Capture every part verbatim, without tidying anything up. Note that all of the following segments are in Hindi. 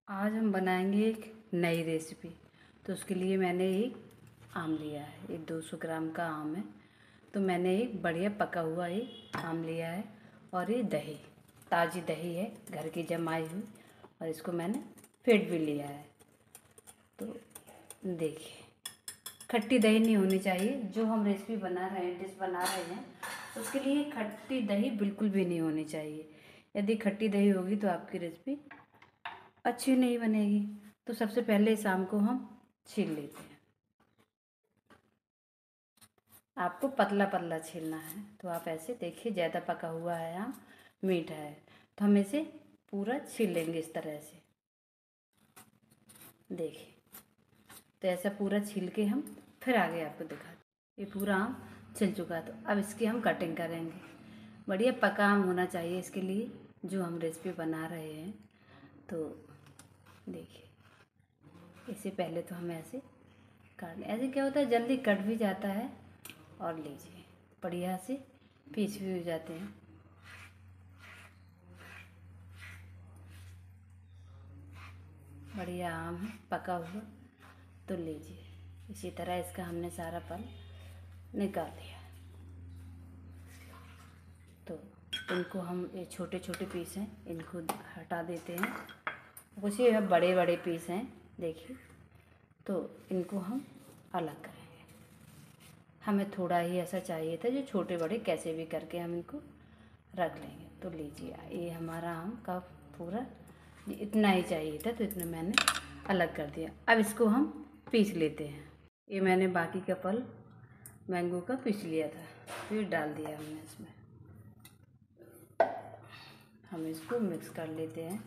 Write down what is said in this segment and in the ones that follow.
आज हम बनाएंगे एक नई रेसिपी। तो उसके लिए मैंने एक आम लिया है, एक दो सौ ग्राम का आम है। तो मैंने एक बढ़िया पका हुआ एक आम लिया है और ये दही, ताज़ी दही है घर की जमाई हुई, और इसको मैंने फेंट भी लिया है। तो देखिए, खट्टी दही नहीं होनी चाहिए। जो हम रेसिपी बना रहे हैं, डिश बना रहे हैं, उसके लिए खट्टी दही बिल्कुल भी नहीं होनी चाहिए। यदि खट्टी दही होगी तो आपकी रेसिपी अच्छी नहीं बनेगी। तो सबसे पहले इस आम को हम छील लेते हैं। आपको पतला पतला छीलना है। तो आप ऐसे देखिए, ज़्यादा पका हुआ है आम, मीठा है, तो हम इसे पूरा छील लेंगे इस तरह से। देखिए, तो ऐसा पूरा छील के हम फिर आगे आपको दिखाते। ये पूरा आम छिल चुका, तो अब इसकी हम कटिंग करेंगे। बढ़िया पका आम होना चाहिए इसके लिए, जो हम रेसिपी बना रहे हैं। तो देखिए, इससे पहले तो हम ऐसे काट लें। ऐसे क्या होता है, जल्दी कट भी जाता है और लीजिए बढ़िया से पीस भी हो जाते हैं। बढ़िया आम है पका हुआ। तो लीजिए, इसी तरह इसका हमने सारा पल निकाल लिया। तो इनको हम, ये छोटे छोटे पीस हैं, इनको हटा देते हैं। कुछ ये बड़े बड़े पीस हैं, देखिए। तो इनको हम अलग करेंगे। हमें थोड़ा ही ऐसा चाहिए था, जो छोटे बड़े कैसे भी करके हम इनको रख लेंगे। तो लीजिए, ये हमारा आम का पूरा इतना ही चाहिए था, तो इतना मैंने अलग कर दिया। अब इसको हम पीस लेते हैं। ये मैंने बाकी का पल मैंगो का पीस लिया था, फिर डाल दिया हमने इसमें। हम इसको मिक्स कर लेते हैं।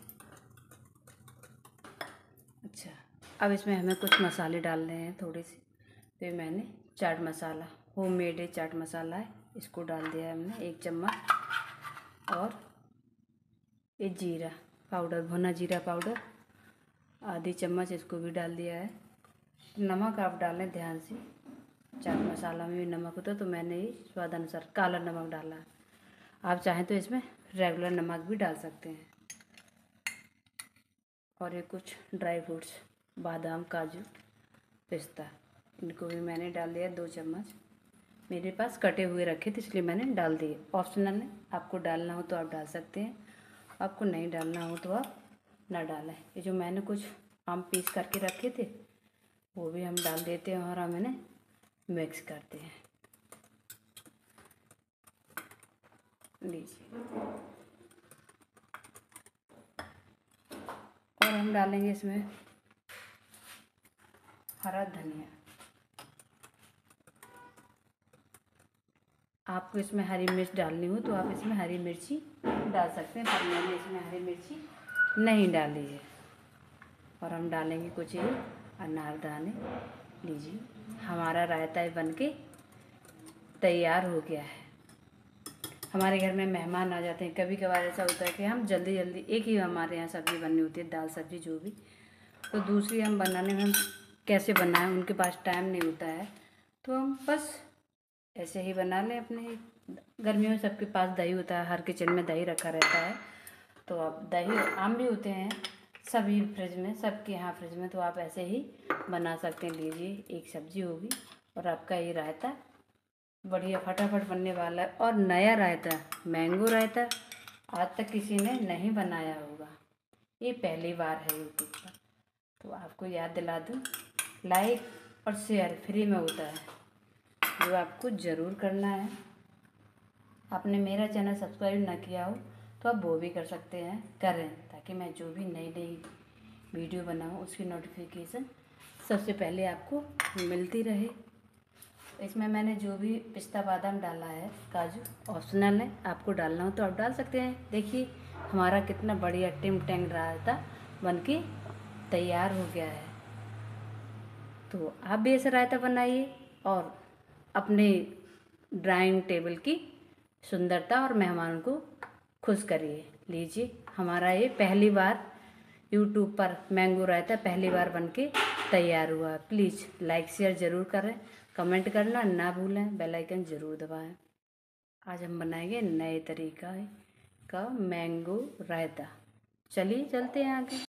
अच्छा, अब इसमें हमें कुछ मसाले डालने हैं थोड़े से। तो मैंने चाट मसाला, होम मेड चाट मसाला है, इसको डाल दिया हमने एक चम्मच। और ये जीरा पाउडर, भुना जीरा पाउडर आधी चम्मच, इसको भी डाल दिया है। नमक आप डालें ध्यान से, चाट मसाला में भी नमक होता है, तो मैंने ये स्वाद अनुसार काला नमक डाला है। आप चाहें तो इसमें रेगुलर नमक भी डाल सकते हैं। और ये कुछ ड्राई फ्रूट्स, बादाम, काजू, पिस्ता, इनको भी मैंने डाल दिया दो चम्मच। मेरे पास कटे हुए रखे थे, इसलिए मैंने डाल दिए। ऑप्शनल है, आपको डालना हो तो आप डाल सकते हैं, आपको नहीं डालना हो तो आप ना डालें। ये जो मैंने कुछ आम पीस करके रखे थे, वो भी हम डाल देते हैं और हम इन्हें मिक्स करते हैं। लीजिए, और हम डालेंगे इसमें हरा धनिया। आपको इसमें हरी मिर्च डालनी हो तो आप इसमें हरी मिर्ची डाल सकते हैं, पर मैंने इसमें हरी मिर्ची नहीं डाली है। और हम डालेंगे कुछ ये अनारदाने। लीजिए, हमारा रायता बनके तैयार हो गया है। हमारे घर में मेहमान आ जाते हैं, कभी कभार ऐसा होता है कि हम जल्दी जल्दी, एक ही हमारे यहाँ सब्ज़ी बननी होती है, दाल सब्ज़ी जो भी, तो दूसरी हम बनाने में हम कैसे बनाएं, उनके पास टाइम नहीं होता है, तो हम बस ऐसे ही बना लें। अपने गर्मियों में सबके पास दही होता है, हर किचन में दही रखा रहता है। तो अब दही, आम भी होते हैं सभी फ्रिज में, सबके यहाँ फ्रिज में, तो आप ऐसे ही बना सकते हैं। लीजिए, एक सब्जी होगी और आपका ये रायता बढ़िया फटाफट बनने वाला है। और नया रायता, मैंगो रायता, आज तक किसी ने नहीं बनाया होगा, ये पहली बार है यूट्यूब पर। तो आपको याद दिला दूँ, लाइक और शेयर फ्री में होता है, जो आपको ज़रूर करना है। आपने मेरा चैनल सब्सक्राइब ना किया हो तो आप वो भी कर सकते हैं, करें, ताकि मैं जो भी नई नई वीडियो बनाऊँ उसकी नोटिफिकेशन सबसे पहले आपको मिलती रहे। इसमें मैंने जो भी पिस्ता बादाम डाला है, काजू, ऑप्शनल है, आपको डालना हो तो आप डाल सकते हैं। देखिए, हमारा कितना बढ़िया टिम टैंग रायता बनके तैयार हो गया है। तो आप भी ऐसा रायता बनाइए और अपने ड्राइंग टेबल की सुंदरता और मेहमानों को खुश करिए। लीजिए, हमारा ये पहली बार यूट्यूब पर मैंगो रायता पहली बार बनके तैयार हुआ। प्लीज़ लाइक शेयर ज़रूर करें, कमेंट करना ना भूलें, बेल आइकन ज़रूर दबाएं। आज हम बनाएंगे नए तरीका का मैंगो रायता। चलिए चलते हैं आगे।